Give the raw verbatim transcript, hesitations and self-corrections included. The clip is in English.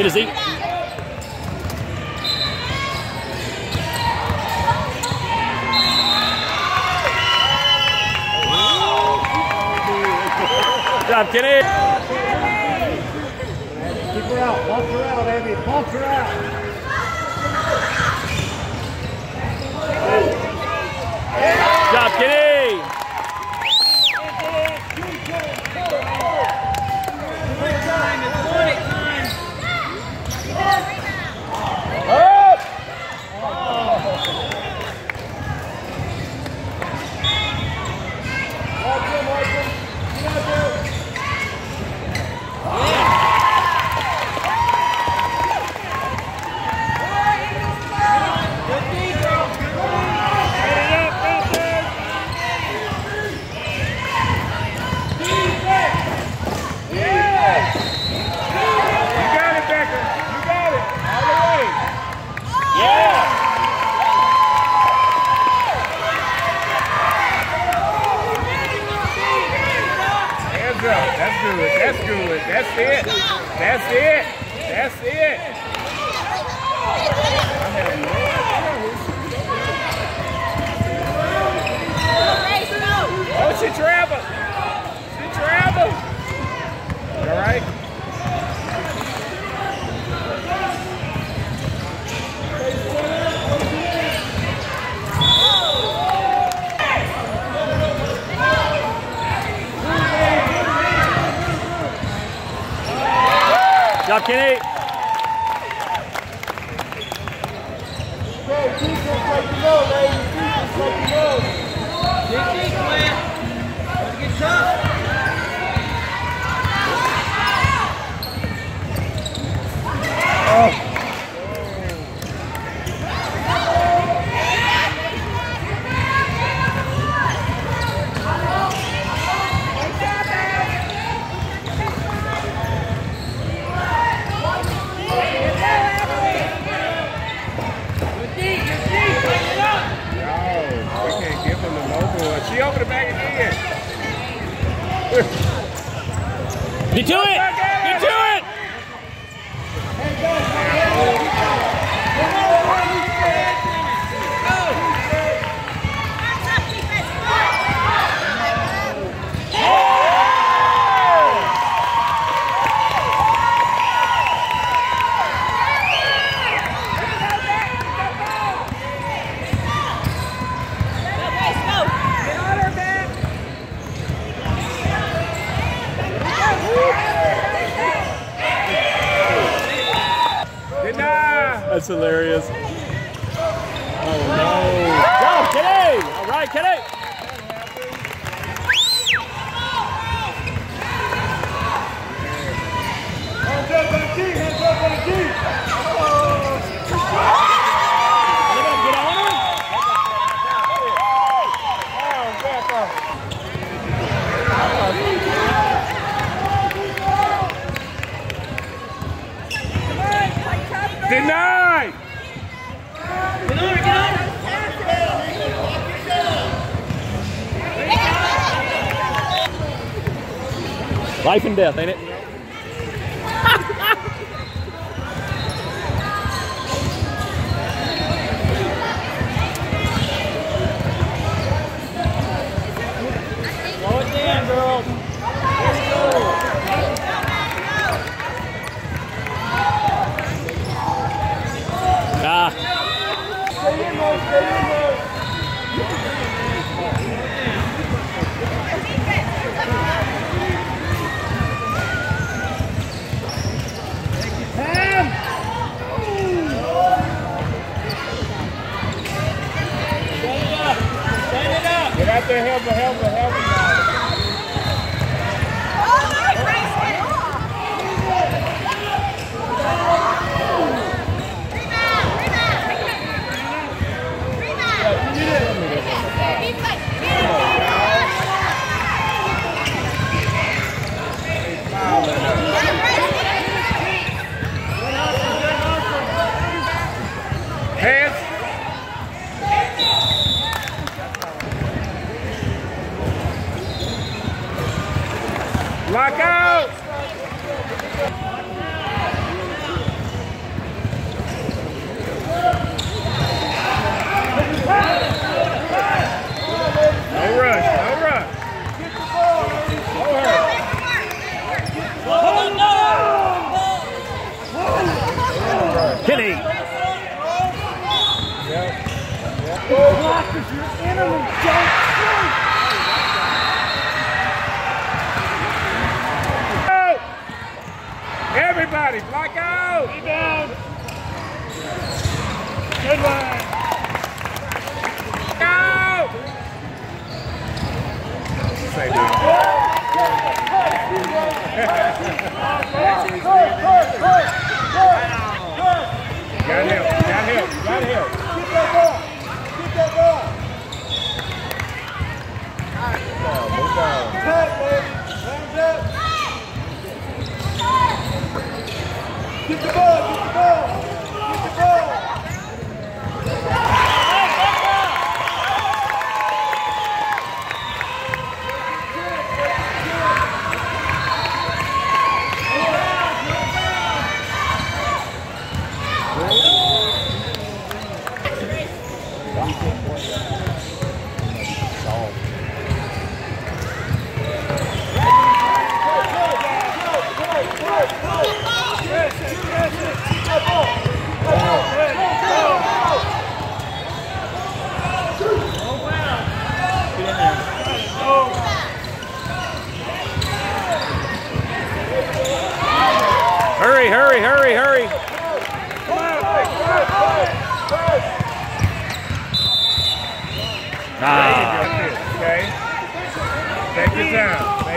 Get a Zeke. Good job, Kenny. Keep her out. Box her out, Abby. Box her out. Good job, Kenny. That's good. That's good. That's it. That's it. That's it. Oh, she traveled. She traveled. All right. Good job, Kenny. Go, defense like you know, ladies. Defense like you know. Dig deep, man. Let's get tough. Oh. She over the back again. Get to it! Get to it! That's hilarious. Oh no. Go, Kenny! All right, Kenny! Hands up on G, hands up on G. Get on her? Denied! Get on her, get on her. Life and death, ain't it? Slow it down, girls. Let's go. Ah. Stay in there, stay in there. Take your time. Stand it up. Stand it up. Get out there, help her, help her, help her. You did it. blockers, your enemy, don't shoot! Everybody, block out! Rebound! Good one! Go! Say that. Got help, got help, got help. Keep that ball! Keep that ball! Move down. Cut, baby! Hands up! Get the ball! Get the ball! Get the ball! Hurry, hurry, hurry, hurry. Ah. Okay. Take your time.